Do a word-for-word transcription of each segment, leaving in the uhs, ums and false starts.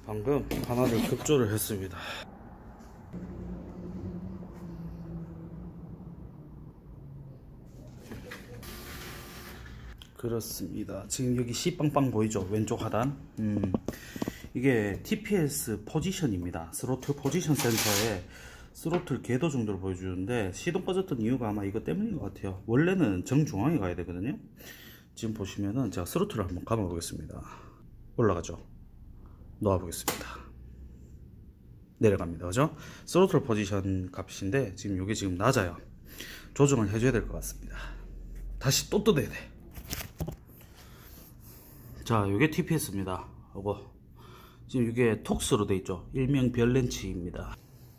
방금 하나를 급조를 했습니다. 그렇습니다. 지금 여기 C빵빵 보이죠? 왼쪽 하단. 음, 이게 티피에스 포지션입니다. 스로틀 포지션 센터에 스로틀 궤도 정도를 보여주는데 시동 꺼졌던 이유가 아마 이거 때문인 것 같아요. 원래는 정중앙에 가야 되거든요. 지금 보시면은 제가 스로틀을 한번 감아 보겠습니다. 올라가죠. 놓아 보겠습니다. 내려갑니다. 그죠? 스로틀 포지션 값인데 지금 이게 지금 낮아요. 조정을 해줘야 될 것 같습니다. 다시 또 뜯어야 돼. 자, 이게 티피에스입니다. 이거 지금 이게 톡스로 돼 있죠. 일명 별렌치입니다.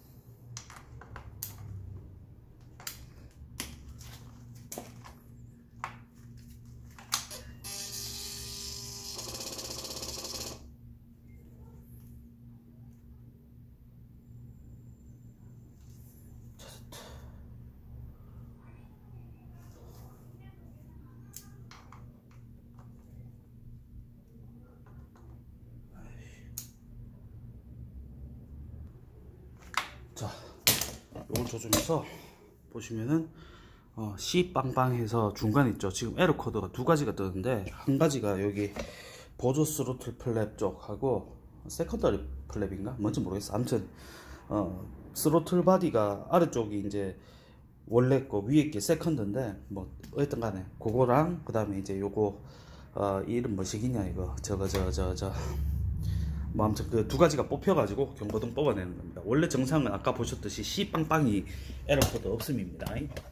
자, 요걸 조정해서 보시면은 어, C빵빵해서 중간에 있죠. 지금 에러 코드가 두 가지가 뜨는데 한 가지가 여기 보조 스로틀 플랩 쪽하고 세컨더리 플랩인가 뭔지 모르겠어. 아무튼 어, 스로틀 바디가 아래쪽이 이제 원래 거 위에 게 세컨드인데 뭐 어쨌든 간에 그거랑 그 다음에 이제 요거 어, 이름 뭐시기냐 이거 저거 저거 저거 저 뭐 아무튼 그 두 가지가 뽑혀가지고 경고등 뽑아내는 겁니다. 원래 정상은 아까 보셨듯이 C빵빵이 에러 코드 없음입니다.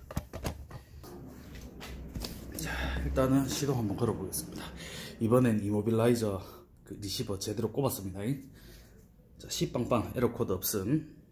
자, 일단은 시동 한번 걸어 보겠습니다. 이번엔 이모빌라이저 그 리시버 제대로 꼽았습니다. 자, C빵빵 에러 코드 없음.